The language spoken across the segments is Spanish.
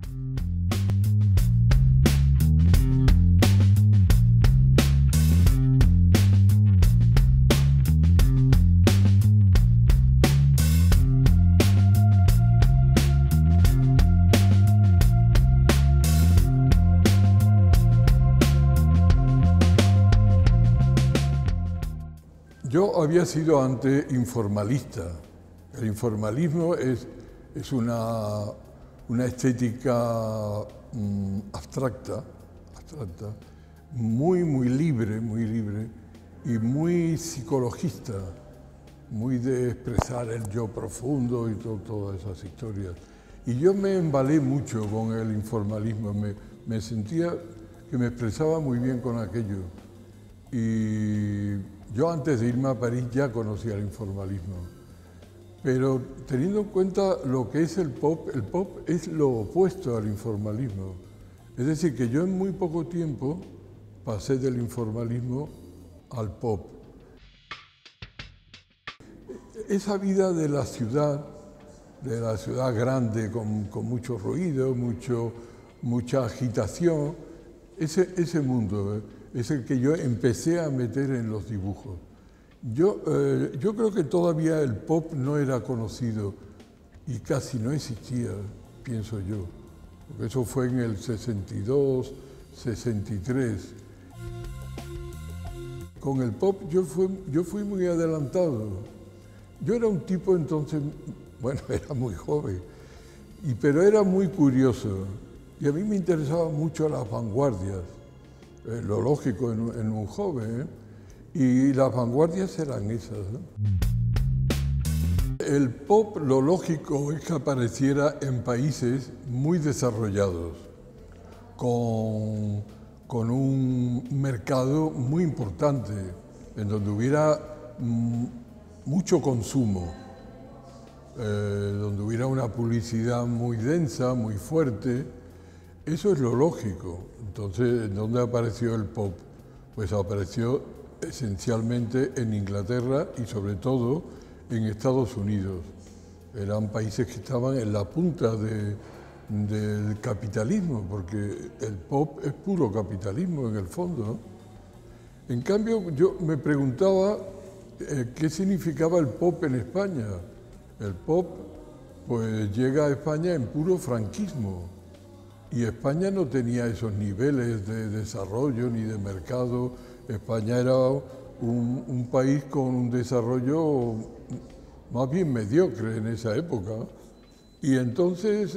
Yo había sido antes informalista. El informalismo es una estética abstracta, muy libre y muy psicologista, muy de expresar el yo profundo y todas esas historias. Y yo me embalé mucho con el informalismo, me sentía que me expresaba muy bien con aquello. Y yo antes de irme a París ya conocía el informalismo, pero teniendo en cuenta lo que es el pop es lo opuesto al informalismo. Es decir, que yo en muy poco tiempo pasé del informalismo al pop. Esa vida de la ciudad grande con mucho ruido, mucha agitación, ese mundo es el que yo empecé a meter en los dibujos. Yo creo que todavía el pop no era conocido y casi no existía, pienso yo. Porque eso fue en el 62, 63. Con el pop yo fui muy adelantado. Yo era un tipo entonces, bueno, era muy joven, pero era muy curioso. Y a mí me interesaban mucho las vanguardias. Lo lógico en un joven, y las vanguardias eran esas, ¿no? El pop, lo lógico es que apareciera en países muy desarrollados, con un mercado muy importante, en donde hubiera mucho consumo, donde hubiera una publicidad muy densa, muy fuerte. Eso es lo lógico. Entonces, ¿dónde apareció el pop? Pues apareció esencialmente en Inglaterra y sobre todo en Estados Unidos. Eran países que estaban en la punta del capitalismo, porque el pop es puro capitalismo en el fondo, ¿no? En cambio, yo me preguntaba qué significaba el pop en España. El pop pues llega a España en puro franquismo. Y España no tenía esos niveles de desarrollo ni de mercado. España era un país con un desarrollo más bien mediocre en esa época. Y entonces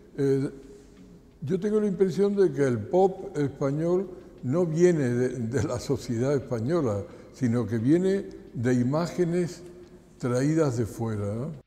yo tengo la impresión de que el pop español no viene de la sociedad española, sino que viene de imágenes traídas de fuera, ¿no?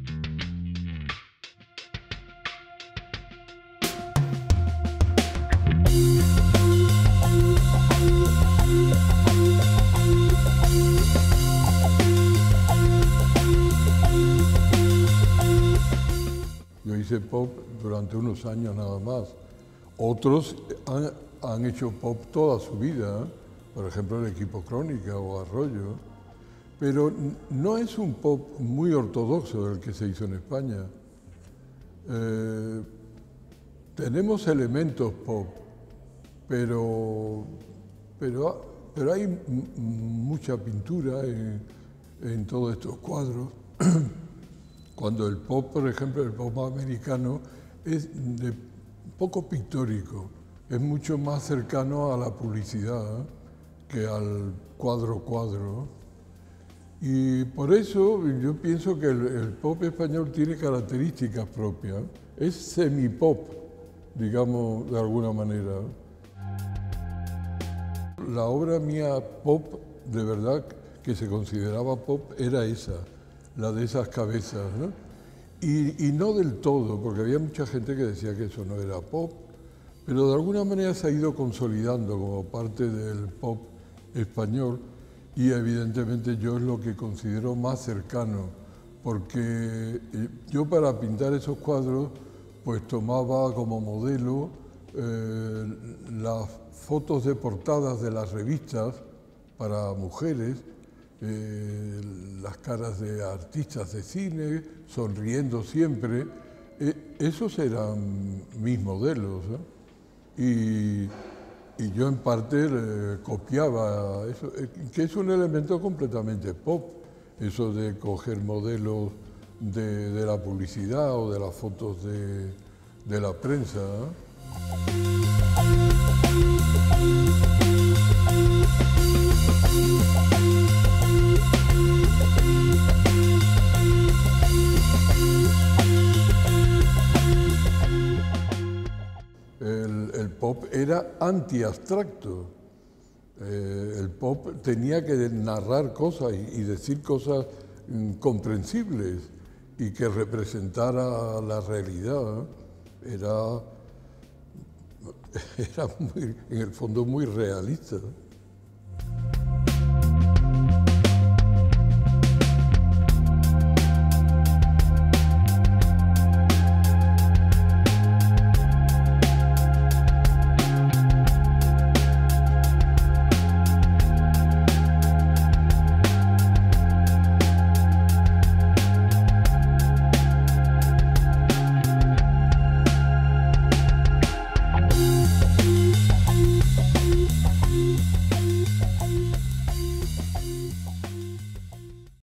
Yo hice pop durante unos años nada más. Otros han hecho pop toda su vida, ¿eh? Por ejemplo, el Equipo Crónica o Arroyo. Pero no es un pop muy ortodoxo el que se hizo en España. Tenemos elementos pop, pero hay mucha pintura en todos estos cuadros. Cuando el pop, por ejemplo, el pop americano es poco pictórico, es mucho más cercano a la publicidad, ¿eh?, que al cuadro. Y por eso yo pienso que el pop español tiene características propias. Es semi-pop, digamos, de alguna manera. La obra mía pop, de verdad, que se consideraba pop, era esa, la de esas cabezas, ¿no? Y no del todo, porque había mucha gente que decía que eso no era pop, pero de alguna manera se ha ido consolidando como parte del pop español, y evidentemente yo es lo que considero más cercano, porque yo para pintar esos cuadros pues tomaba como modelo las fotos de portadas de las revistas para mujeres, las caras de artistas de cine, sonriendo siempre, Esos eran mis modelos, ¿eh? Y yo en parte copiaba eso, que es un elemento completamente pop, eso de coger modelos de la publicidad o de las fotos de la prensa, ¿eh? El pop era anti-abstracto. El pop tenía que narrar cosas y decir cosas comprensibles y que representara la realidad. Era en el fondo muy realista.